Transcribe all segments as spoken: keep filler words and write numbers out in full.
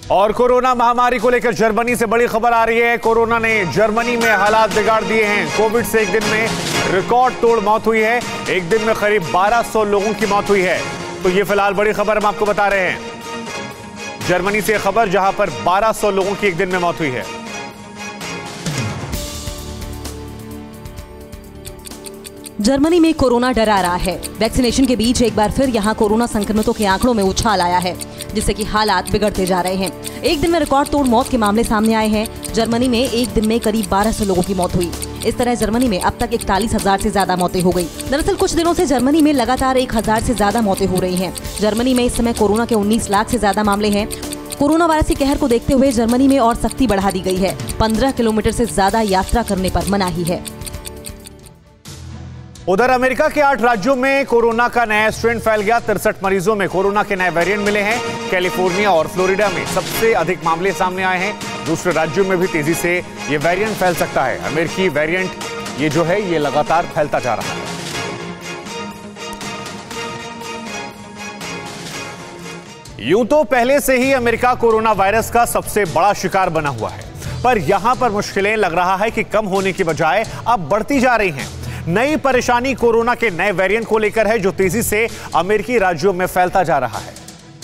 और कोरोना महामारी को लेकर जर्मनी से बड़ी खबर आ रही है। कोरोना ने जर्मनी में हालात बिगाड़ दिए हैं। कोविड से एक दिन में रिकॉर्ड तोड़ मौत हुई है। एक दिन में करीब बारह सौ लोगों की मौत हुई है। तो ये फिलहाल बड़ी खबर हम आपको बता रहे हैं। जर्मनी से खबर जहां पर बारह सौ लोगों की एक दिन में मौत हुई है। जर्मनी में कोरोना डरा रहा है। वैक्सीनेशन के बीच एक बार फिर यहां कोरोना संक्रमितों के आंकड़ों में उछाल आया है, जिससे कि हालात बिगड़ते जा रहे हैं। एक दिन में रिकॉर्ड तोड़ मौत के मामले सामने आए हैं। जर्मनी में एक दिन में करीब बारह सौ लोगों की मौत हुई। इस तरह जर्मनी में अब तक इकतालीस हजार से ज्यादा मौतें हो गई। दरअसल कुछ दिनों से जर्मनी में लगातार एक हजार से ज्यादा मौतें हो रही हैं। जर्मनी में इस समय कोरोना के उन्नीस लाख से ज्यादा मामले हैं। कोरोना वायरस के कहर को देखते हुए जर्मनी में और सख्ती बढ़ा दी गई है। पंद्रह किलोमीटर से ज्यादा यात्रा करने पर मनाही है। उधर अमेरिका के आठ राज्यों में कोरोना का नया स्ट्रेन फैल गया। तिरसठ मरीजों में कोरोना के नए वेरिएंट मिले हैं। कैलिफोर्निया और फ्लोरिडा में सबसे अधिक मामले सामने आए हैं। दूसरे राज्यों में भी तेजी से ये वेरिएंट फैल सकता है। अमेरिकी वेरिएंट ये जो है ये लगातार फैलता जा रहा है। यूं तो पहले से ही अमेरिका कोरोना वायरस का सबसे बड़ा शिकार बना हुआ है, पर यहां पर मुश्किलें लग रहा है कि कम होने की बजाय अब बढ़ती जा रही हैं। नई परेशानी कोरोना के नए वेरिएंट को लेकर है, जो तेजी से अमेरिकी राज्यों में फैलता जा रहा है।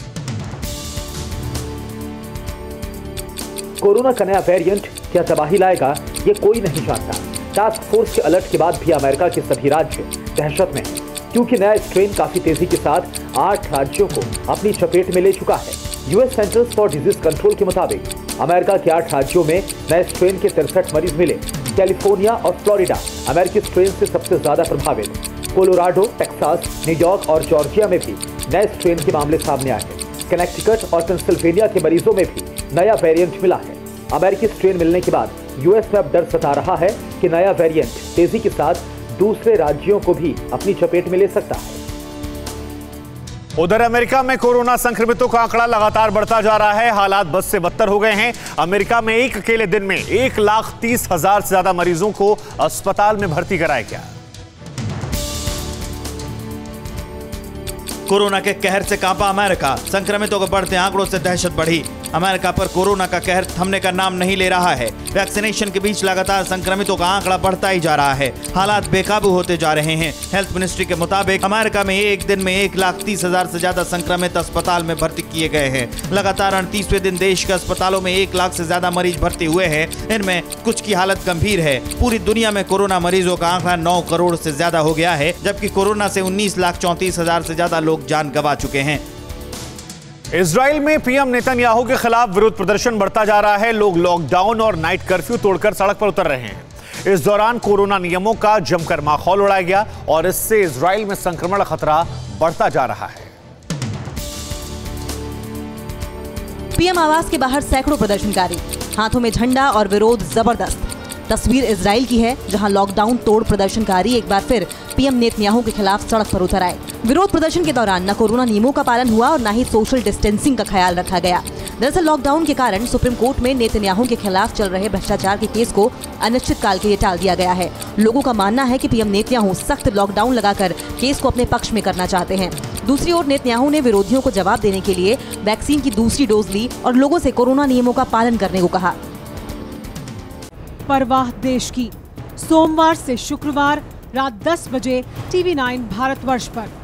कोरोना का नया वेरिएंट क्या तबाही लाएगा, ये कोई नहीं जानता। टास्क फोर्स के अलर्ट के बाद भी अमेरिका के सभी राज्य दहशत में हैं, क्योंकि नया स्ट्रेन काफी तेजी के साथ आठ राज्यों को अपनी चपेट में ले चुका है। US centers for disease control के मुताबिक अमेरिका के आठ राज्यों में नए स्ट्रेन के तिरसठ मरीज मिले। कैलिफोर्निया और फ्लोरिडा अमेरिकी स्ट्रेन से सबसे ज्यादा प्रभावित। कोलोराडो, टेक्सास, न्यूयॉर्क और जॉर्जिया में भी नए स्ट्रेन के मामले सामने आए हैं। कनेक्टिकट और पेंसिल्वेनिया के मरीजों में भी नया वेरिएंट मिला है। अमेरिकी स्ट्रेन मिलने के बाद यूएस में अब डर सता रहा है कि नया वेरिएंट तेजी के साथ दूसरे राज्यों को भी अपनी चपेट में ले सकता है। उधर अमेरिका में कोरोना संक्रमितों का आंकड़ा लगातार बढ़ता जा रहा है। हालात बद से बदतर हो गए हैं। अमेरिका में एक अकेले दिन में एक लाख तीस हजार से ज्यादा मरीजों को अस्पताल में भर्ती कराया गया। कोरोना के कहर से कांपा अमेरिका। संक्रमितों के बढ़ते आंकड़ों से दहशत बढ़ी। अमेरिका पर कोरोना का कहर थमने का नाम नहीं ले रहा है। वैक्सीनेशन के बीच लगातार संक्रमितों का आंकड़ा बढ़ता ही जा रहा है। हालात बेकाबू होते जा रहे हैं। हेल्थ मिनिस्ट्री के मुताबिक अमेरिका में एक दिन में एक लाख तीस हजार से ज्यादा संक्रमित अस्पताल में भर्ती किए गए हैं। लगातार अड़तीसवें दिन देश के अस्पतालों में एक लाख से ज्यादा मरीज भर्ती हुए हैं। इनमें कुछ की हालत गंभीर है। पूरी दुनिया में कोरोना मरीजों का आंकड़ा नौ करोड़ से ज्यादा हो गया है, जबकि कोरोना से उन्नीस लाख चौंतीस हजार से ज्यादा लोग जान गंवा चुके हैं। इजराइल में पीएम नेतन्याहू के खिलाफ विरोध प्रदर्शन बढ़ता जा रहा है। लोग लॉकडाउन और नाइट कर्फ्यू तोड़कर सड़क पर उतर रहे हैं। इस दौरान कोरोना नियमों का जमकर माहौल उड़ाया गया और इससे इजराइल में संक्रमण का खतरा बढ़ता जा रहा है। पीएम आवास के बाहर सैकड़ों प्रदर्शनकारी, हाथों में झंडा और विरोध जबरदस्त। तस्वीर इजराइल की है, जहां लॉकडाउन तोड़ प्रदर्शनकारी एक बार फिर पीएम नेतन्याहू के खिलाफ सड़क पर उतर आए। विरोध प्रदर्शन के दौरान न कोरोना नियमों का पालन हुआ और न ही सोशल डिस्टेंसिंग का ख्याल रखा गया। दरअसल लॉकडाउन के कारण सुप्रीम कोर्ट में नेतन्याहू के खिलाफ चल रहे भ्रष्टाचार के केस को अनिश्चित काल के लिए टाल दिया गया है। लोगों का मानना है कि पीएम नेतन्याहू सख्त लॉकडाउन लगाकर केस को अपने पक्ष में करना चाहते हैं। दूसरी ओर नेतन्याहू ने विरोधियों को जवाब देने के लिए वैक्सीन की दूसरी डोज ली और लोगों से कोरोना नियमों का पालन करने को कहा। परवाह देश की, सोमवार से शुक्रवार रात दस बजे टीवी नाइन भारतवर्ष पर।